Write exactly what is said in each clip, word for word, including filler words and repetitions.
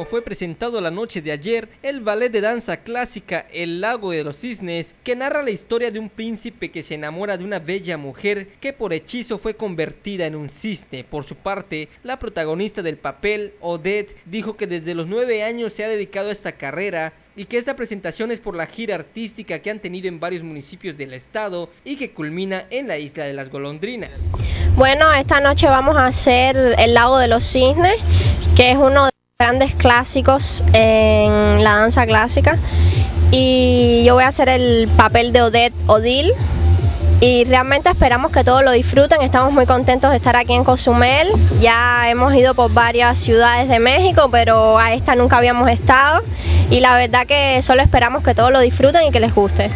como fue presentado la noche de ayer el ballet de danza clásica El Lago de los Cisnes, que narra la historia de un príncipe que se enamora de una bella mujer que por hechizo fue convertida en un cisne. Por su parte, la protagonista del papel, Odette, dijo que desde los nueve años se ha dedicado a esta carrera y que esta presentación es por la gira artística que han tenido en varios municipios del estado y que culmina en la Isla de las Golondrinas. Bueno, esta noche vamos a hacer El Lago de los Cisnes, que es uno de los grandes clásicos en la danza clásica, y yo voy a hacer el papel de Odette Odile. Y realmente esperamos que todos lo disfruten. Estamos muy contentos de estar aquí en Cozumel. Ya hemos ido por varias ciudades de México, pero a esta nunca habíamos estado. Y la verdad que solo esperamos que todos lo disfruten y que les guste.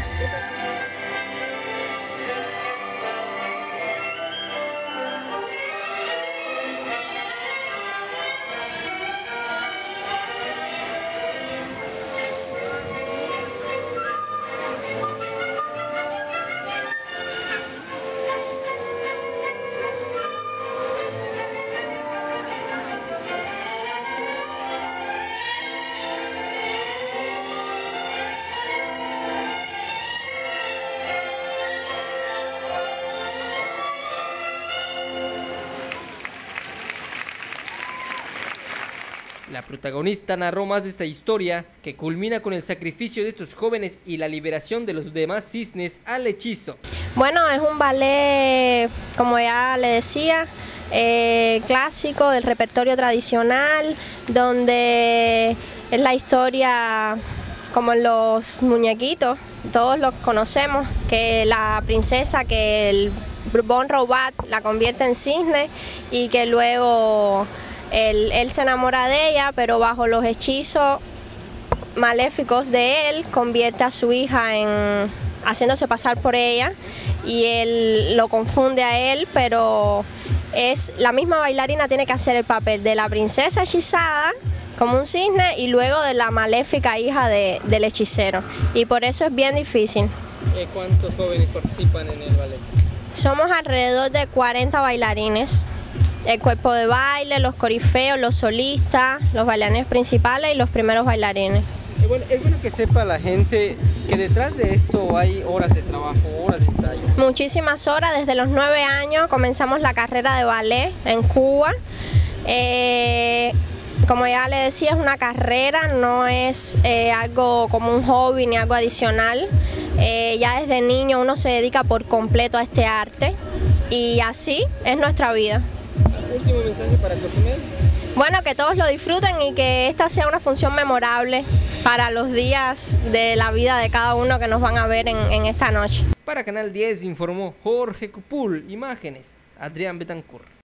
La protagonista narró más de esta historia, que culmina con el sacrificio de estos jóvenes y la liberación de los demás cisnes al hechizo. Bueno, es un ballet, como ya le decía, eh, clásico del repertorio tradicional, donde es la historia como en los muñequitos, todos los conocemos, que la princesa, que el Bon Robot la convierte en cisne y que luego Él, él se enamora de ella, pero bajo los hechizos maléficos de él, convierte a su hija en haciéndose pasar por ella, y él lo confunde a él, pero es la misma bailarina tiene que hacer el papel de la princesa hechizada como un cisne y luego de la maléfica hija de, del hechicero, y por eso es bien difícil. ¿Cuántos jóvenes participan en el ballet? Somos alrededor de cuarenta bailarines. El cuerpo de baile, los corifeos, los solistas, los bailarines principales y los primeros bailarines. Es bueno, es bueno que sepa la gente que detrás de esto hay horas de trabajo, horas de ensayo. Muchísimas horas, desde los nueve años comenzamos la carrera de ballet en Cuba. Eh, como ya le decía, es una carrera, no es eh, algo como un hobby ni algo adicional. Eh, ya desde niño uno se dedica por completo a este arte y así es nuestra vida. ¿Último mensaje para Cozumel? Bueno, que todos lo disfruten y que esta sea una función memorable para los días de la vida de cada uno que nos van a ver en, en esta noche. Para Canal diez informó Jorge Cupul, imágenes Adrián Betancourt.